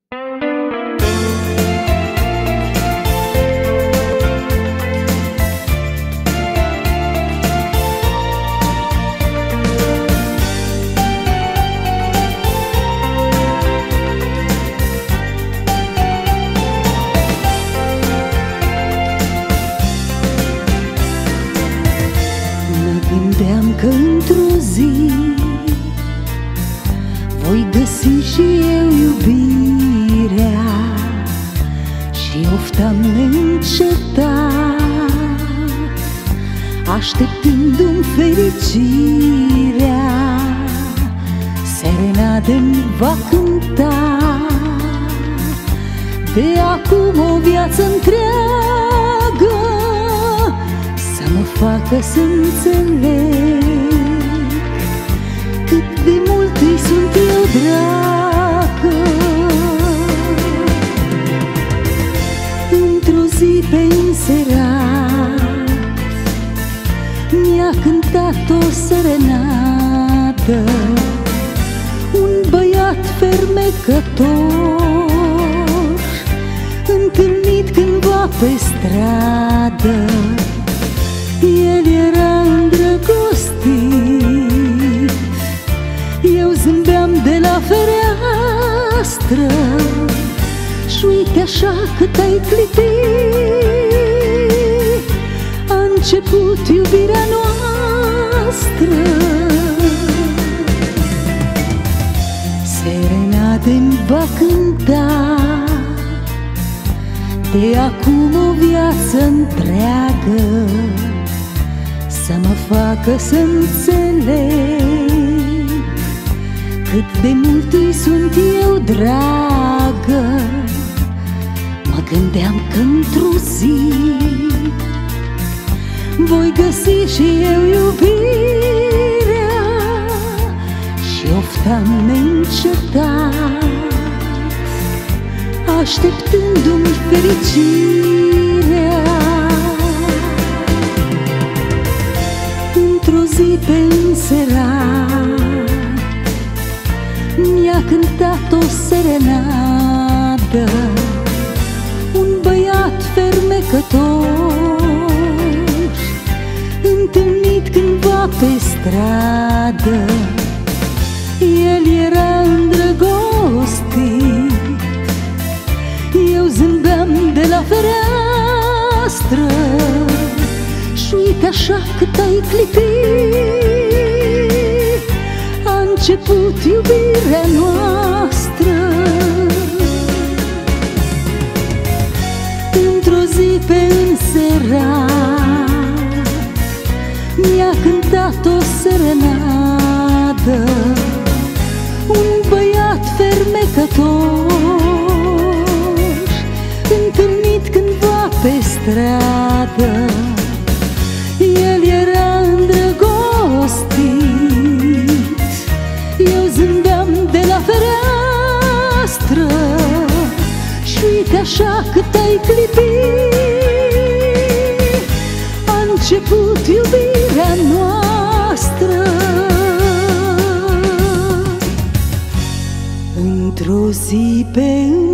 Gândeam că într-o zi voi găsi și eu iubirea și oftam neîncetat, așteptându-mi fericirea. Serenade-mi va cânta de acum o viață întreagă, să mă facă să înțeleg cât de mult îi sunt eu dragă. Într-o zi pe înserat mi-a cântat o serenadă un băiat fermecător, întâlnit cândva pe stradă. El era îndrăgostit, eu zâmbeam de la fereastră, și uite așa cât ai clipit, a început iubirea noastră. Serenade-mi va cânta de acum o viață întreagă, să mă facă să înțeleg cât de mult îi sunt eu dragă. Mă gândeam că într-o zi voi găsi și eu iubirea și oftam neîncetat, așteptându-mi fericirea. Într-o zi pe înserat mi-a cântat o serenadă un băiat fermecător, întâlnit cândva pe stradă. El era îndrăgostit, eu zâmbeam de la fereastră, și uite așa cât ai clipit, a început iubirea noastră. Într-o zi pe înserat mi-a cântat o serenadă un băiat fermecător, întâlnit cândva pe stradă. El era îndrăgostit, eu zâmbeam de la fereastră, și uite așa cât ai clipit, a început iubirea noastră. Într-o zi pe